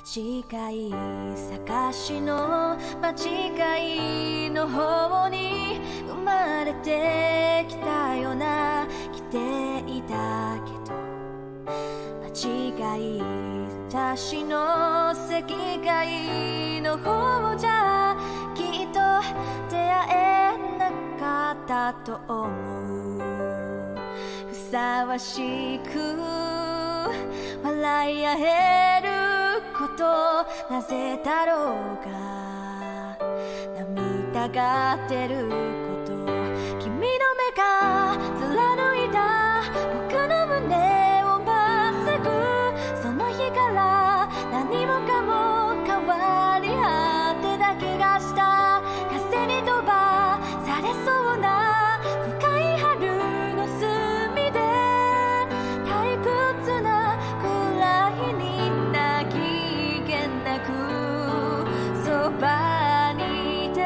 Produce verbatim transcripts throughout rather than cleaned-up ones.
間違い探しの間違いの方に生まれてきたような来ていたけど、間違い私の席替えの方じゃきっと出会えなかったと思う。ふさわしく笑い合えることなぜだろうか。涙が出ること君の目が貫いた僕の胸をまっすぐ、その日から何もかも変わり果てた気がした。風に飛ばされそうな深い春の隅で退屈なくらいに泣きげなくそばにいて、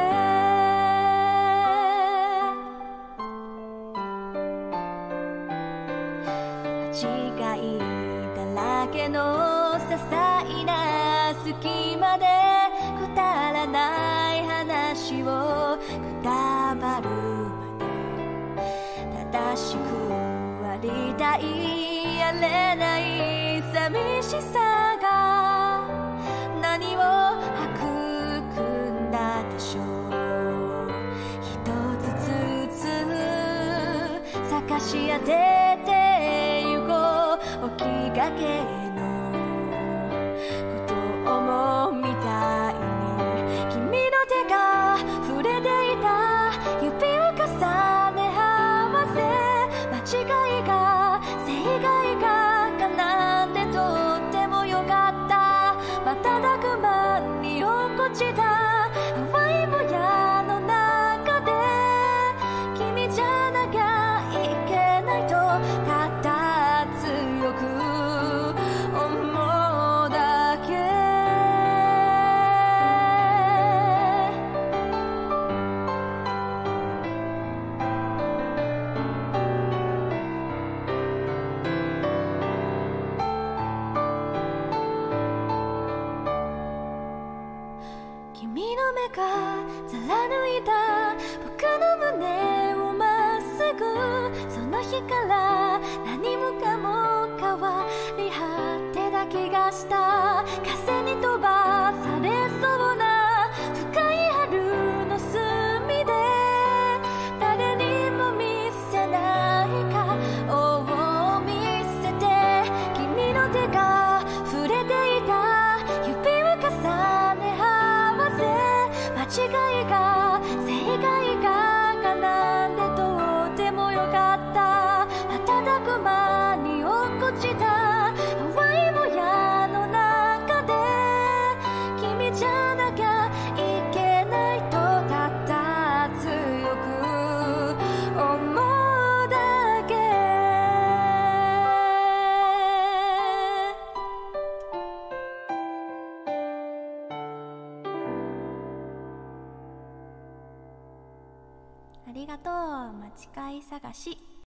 間違いだらけの些細な隙間でくだらない話をくたばるまで正しくありたいやれない寂しさが何を育んだでしょう。一つずつ探し当ててゆこう起きがけのことをみたいに君の手が触れていた指を重ね合わせ、間違いが正解が叶ってとってもよかった。瞬く間に落っこちた淡いもやの中で君じゃなきゃいけないとただ強く思うだけ。君の目が貫いた僕の胸をまっすぐ、その日から何もかも変わり果てた気がした。風に飛ばされそうな深い春の隅で誰にも見せない顔を見せて、君の手が触れていた指を重ね合わせ、間違いが正解が叶ってとってもよかった。瞬く間に落っこちた淡いもやの中で君じゃなきゃいけないとただ強く思うだけ。ありがとう、間違い探し。